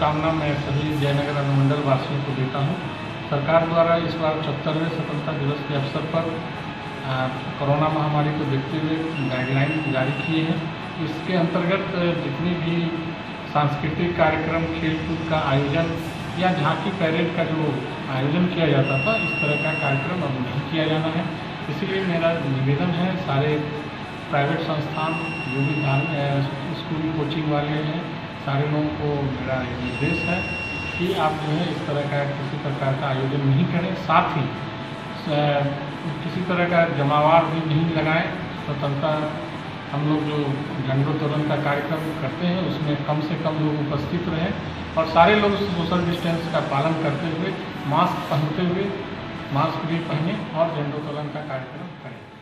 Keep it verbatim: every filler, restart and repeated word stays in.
शुभकामना मैं सभी जयनगर अनुमंडल वासियों को देता हूँ। सरकार द्वारा इस बार चौहत्तरवें स्वतंत्रता दिवस के अवसर पर कोरोना महामारी को देखते हुए गाइडलाइन जारी किए हैं। इसके अंतर्गत जितनी भी सांस्कृतिक कार्यक्रम, खेलकूद का आयोजन या झांकी पैरेड का जो आयोजन किया जाता था, इस तरह का कार्यक्रम अब नहीं किया जाना है। इसीलिए मेरा निवेदन है सारे प्राइवेट संस्थान, जो भी धार्मिक स्कूल कोचिंग वाले हैं, सारे लोगों को मेरा निर्देश है कि आप जो है इस तरह का किसी प्रकार का आयोजन नहीं करें। साथ ही किसी तरह का जमावार भी नहीं लगाएं। स्वतंत्रता हम लोग जो झंडोत्तोलन का कार्यक्रम करते हैं उसमें कम से कम लोग उपस्थित रहें और सारे लोग सोशल डिस्टेंस का पालन करते हुए, मास्क पहनते हुए, मास्क भी पहने और झंडोत्तोलन का कार्यक्रम करें।